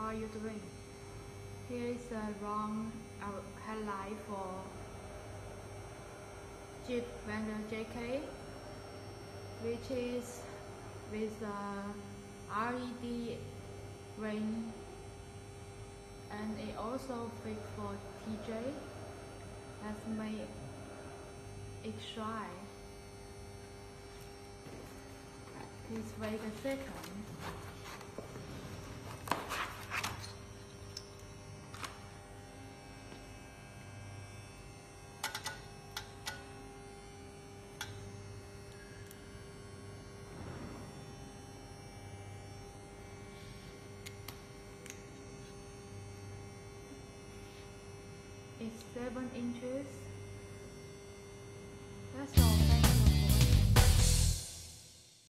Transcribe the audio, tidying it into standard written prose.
are you doing? Here is a wrong headlight for J294 JK, which is with a LED ring, and it also fit for TJ. Let's make it shine. Please wait a second. It's 7 inches.